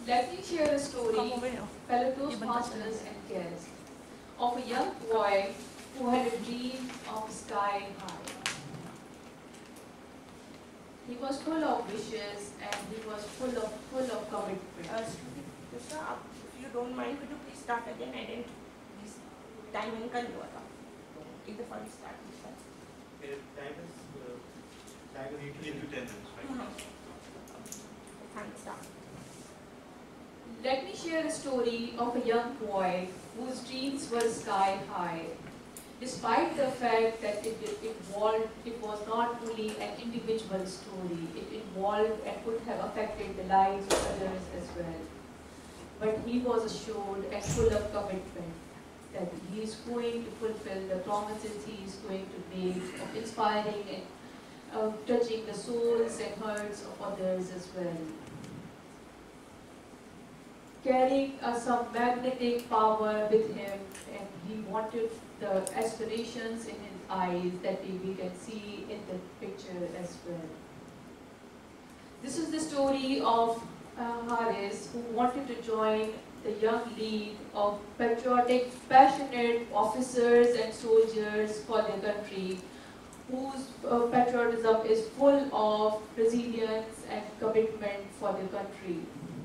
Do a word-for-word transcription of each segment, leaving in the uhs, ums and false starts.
Let me share a story, fellow Toastmasters and guests, of a young boy who had a dream of sky high. He was full of wishes and he was full of full of commitment. Uh, Yusrah, if you don't mind, could you please start again? I didn't. This timing का नहीं हुआ था. एक दफा start कीजिए. Okay, time is uh, time is eight to ten minutes, right? Thanks, sir. Let me share a story of a young boy whose dreams were sky high. Despite the fact that it, it, involved, it was not only an individual story, it involved and could have affected the lives of others as well. But he was assured and full of commitment that he is going to fulfill the promises he is going to make of inspiring and uh, touching the souls and hearts of others as well. Carrying uh, some magnetic power with him, and he wanted the aspirations in his eyes that we, we can see in the picture as well. This is the story of uh, Haris, who wanted to join the young league of patriotic, passionate officers and soldiers for their country, whose uh, patriotism is full of resilience and commitment for their country.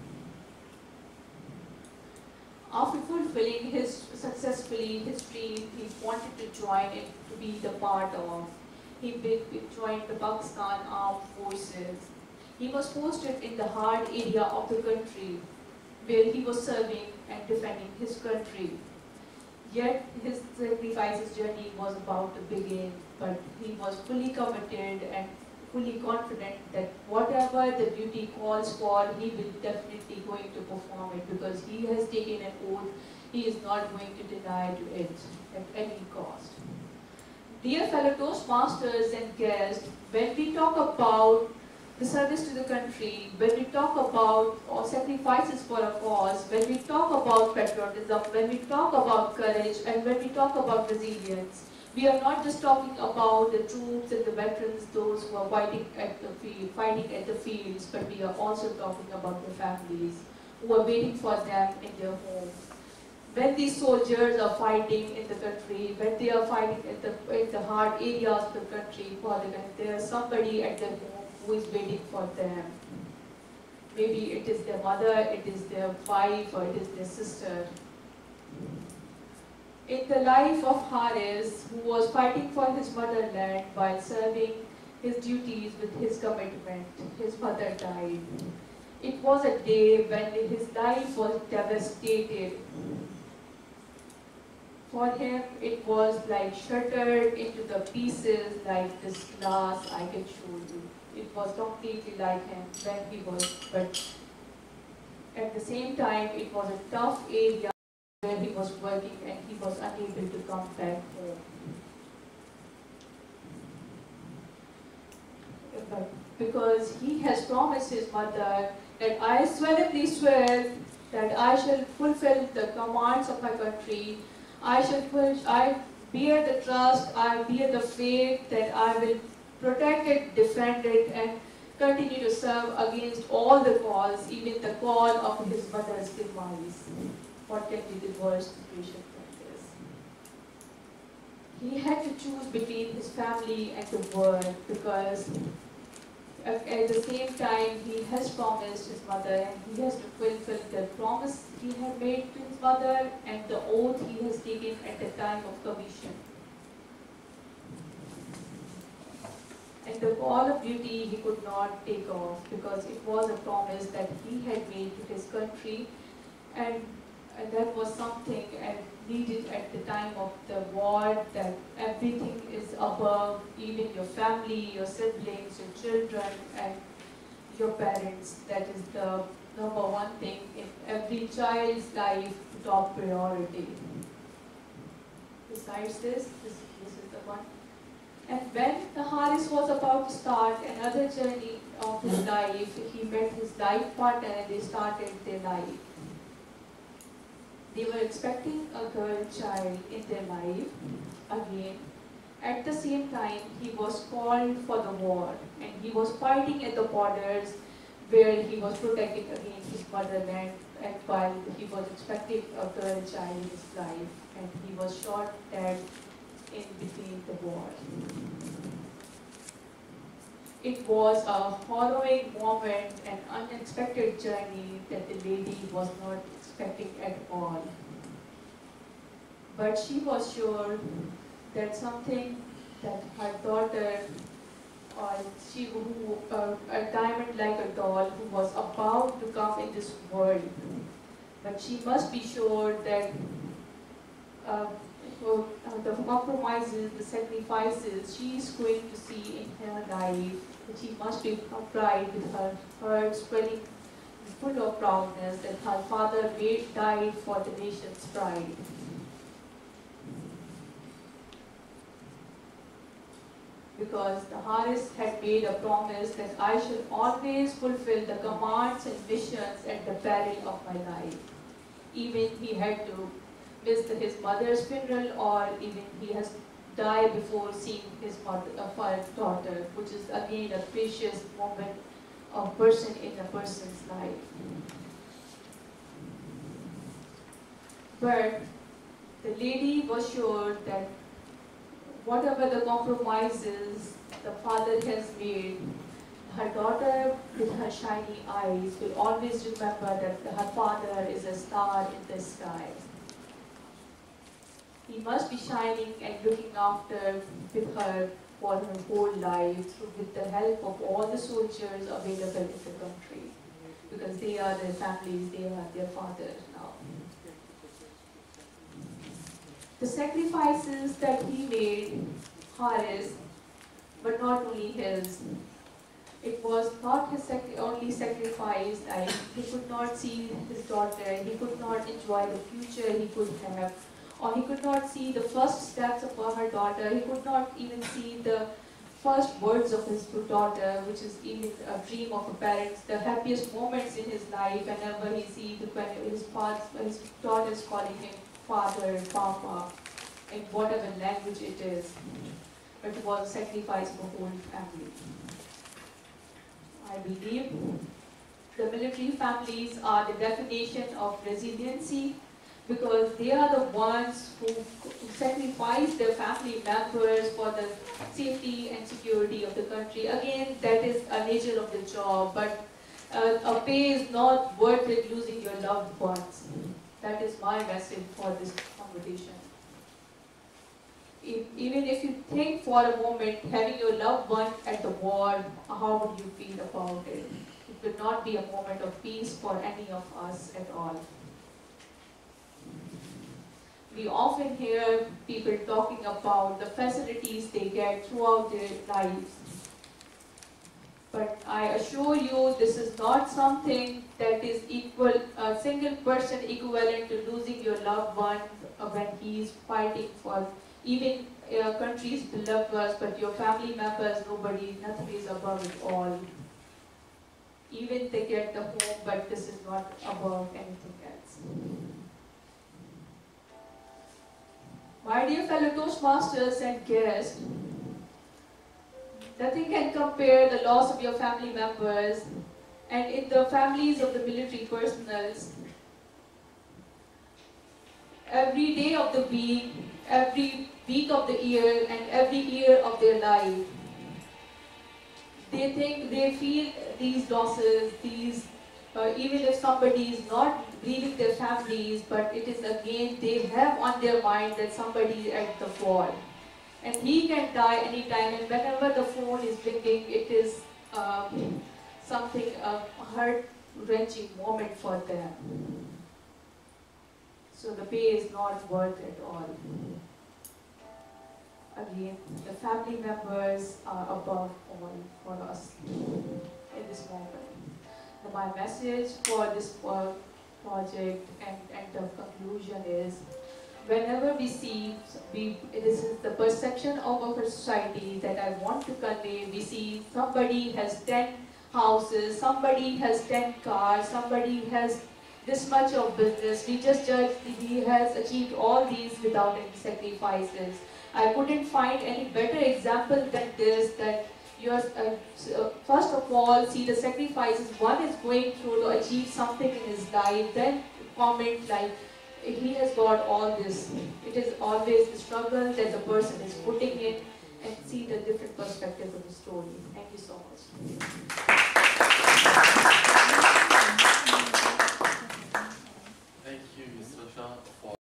After fulfilling his successfully his dream, he wanted to join it to be the part of. He joined the Pakistan Armed Forces. He was posted in the hard area of the country, where he was serving and defending his country. Yet his sacrifices journey was about to begin, but he was fully committed and fully confident that whatever the duty calls for, he will definitely going to perform it, because he has taken an oath he is not going to deny to it at any cost. Dear fellow Toastmasters and guests, when we talk about the service to the country, when we talk about our sacrifices for a cause, when we talk about patriotism, when we talk about courage, and when we talk about resilience, we are not just talking about the troops and the veterans, those who are fighting at the field, fighting at the fields, but we are also talking about the families who are waiting for them in their homes. When these soldiers are fighting in the country, when they are fighting at the, in the hard areas of the country, for the country, there is somebody at their home who is waiting for them. Maybe it is their mother, it is their wife, or it is their sister. In the life of Haris, who was fighting for his motherland while serving his duties with his commitment, his mother died. It was a day when his life was devastated. For him, it was like shattered into the pieces like this glass I can show you. It was completely like him when he was, but at the same time, it was a tough area where he was working and he was unable to come back home. But because he has promised his mother that I solemnly swear that I shall fulfill the commands of my country, I shall I bear the trust, I bear the faith that I will protect it, defend it, and continue to serve against all the calls, even the call of his mother's demise. What can be the worst situation like this? He had to choose between his family and the world, because at the same time he has promised his mother and he has to fulfill the promise he had made to his mother and the oath he has taken at the time of commission. And the call of duty he could not take off, because it was a promise that he had made to his country, and, and that was something and needed at the time of the war, that everything is above, even your family, your siblings, your children, and your parents. That is the number one thing in every child's life, top priority. Besides this, this, this is the one. And when the Haris was about to start another journey of his life, he met his life partner and they started their life. They were expecting a girl child in their life again. At the same time, he was called for the war and he was fighting at the borders where he was protecting against his motherland, and while he was expecting a girl child in his life, and he was shot dead in between the war. It was a harrowing moment, an unexpected journey that the lady was not expecting at all. But she was sure that something that her daughter, or she who, uh, a diamond like a doll who was about to come in this world, but she must be sure that uh, uh, the compromises, the sacrifices she is going to see in her life, that she must be proud with her heart swelling full of proudness that her father died for the nation's pride. Because the Haris had made a promise that I shall always fulfill the commands and missions at the peril of my life. Even he had to miss his mother's funeral, or even he has died before seeing his mother, uh, daughter, which is again a precious moment of person in a person's life. But the lady was sure that whatever the compromises the father has made, her daughter with her shiny eyes will always remember that her father is a star in the sky. He must be shining and looking after with her for her whole life, through, with the help of all the soldiers available in the country, because they are their families, they are their fathers now. The sacrifices that he made, Haris, but not only his. It was not his sac only sacrifice. Like, he could not see his daughter, he could not enjoy the future he could have, or he could not see the first steps of her daughter, he could not even see the first words of his daughter, which is even a dream of a parent, the happiest moments in his life whenever he sees his, father, his daughter is calling him father, papa, in whatever language it is. But it was a sacrifice for the whole family. I believe the military families are the definition of resiliency, because they are the ones who sacrifice their family members for the safety and security of the country. Again, that is a nature of the job, but uh, a pay is not worth it losing your loved ones. That is my message for this conversation. If, even if you think for a moment, having your loved one at the war, how would you feel about it? It would not be a moment of peace for any of us at all. We often hear people talking about the facilities they get throughout their lives. But I assure you, this is not something that is equal, a single person equivalent to losing your loved one when he is fighting for even uh, countries beloved us, but your family members, nobody, nothing is above it all. Even they get the home, but this is not above anything else. My dear fellow Toastmasters and guests, nothing can compare the loss of your family members, and in the families of the military personals, every day of the week, every week of the year, and every year of their life, they think, they feel these losses, these, uh, even if somebody is not leaving their families, but it is again, they have on their mind that somebody is at the war. And he can die anytime, and whenever the phone is ringing, it is uh, something, a heart-wrenching moment for them. So the pay is not worth it all. Again, the family members are above all for us in this moment. And my message for this uh, project and, and the conclusion is, whenever we see, we, this is the perception of our society that I want to convey, we see somebody has ten houses, somebody has ten cars, somebody has this much of business, we just judge he has achieved all these without any sacrifices. I couldn't find any better example than this, that You are, uh, uh, first of all, see the sacrifices one is going through to achieve something in his life, then comment like, he has got all this. It is always the struggle that the person is putting in, and see the different perspective of the story. Thank you so much.